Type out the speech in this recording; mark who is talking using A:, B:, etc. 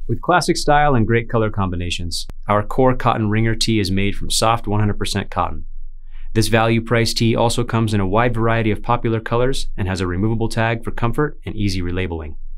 A: With classic style and great color combinations, our core cotton ringer tee is made from soft 100% cotton. This value price tee also comes in a wide variety of popular colors and has a removable tag for comfort and easy relabeling.